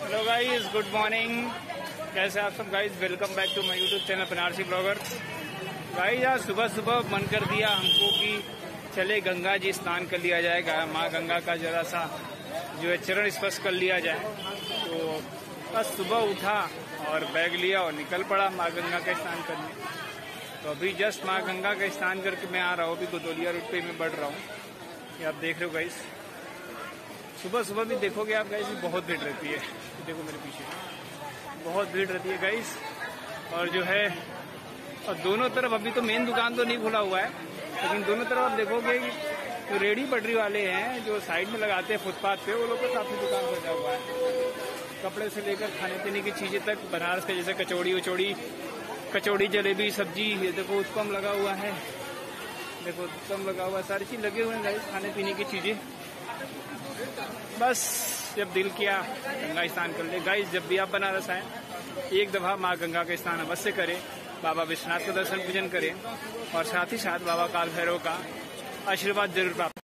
Hello guys, good morning. कैसे आप सब guys? Welcome back to my YouTube channel Banarasi blogger. Guys आज सुबह सुबह मन कर दिया हमको कि चले गंगा जी स्नान कर लिया जाएगा, माँ गंगा का जरा सा जो है चरण स्पर्श कर लिया जाए। तो बस सुबह उठा और बैग लिया और निकल पड़ा माँ गंगा का स्नान करने। तो अभी जस्ट माँ गंगा का स्नान करके मैं आ रहा हूँ, अभी गोदोलिया रूट पे मैं बढ़ रहा हूँ। ये आप देख रहे हो गाइस, सुबह सुबह भी देखोगे आप गाइस, बहुत भीड़ रहती है। देखो मेरे पीछे बहुत भीड़ रहती है गाइस। और जो है और दोनों तरफ अभी तो मेन दुकान तो नहीं खुला हुआ है, लेकिन दोनों तरफ आप देखोगे कि जो रेडी पटरी वाले हैं जो साइड में लगाते हैं फुटपाथ पे, वो लोग का काफी दुकान सजा हुआ है। कपड़े से लेकर खाने पीने की चीजें तक, बनारस के जैसे कचौड़ी जलेबी सब्जी, ये देखो उत्पम लगा हुआ है, देखो उत्पम लगा हुआ है, सारी चीज लगे हुए हैं गाइस, खाने पीने की चीजें। बस जब दिल किया गंगा स्नान कर ले। गाइस जब भी आप बनारस आए एक दफा माँ गंगा का स्नान अवश्य करें, बाबा विश्वनाथ का दर्शन पूजन करें और साथ ही साथ बाबा काल भैरव का आशीर्वाद जरूर प्राप्त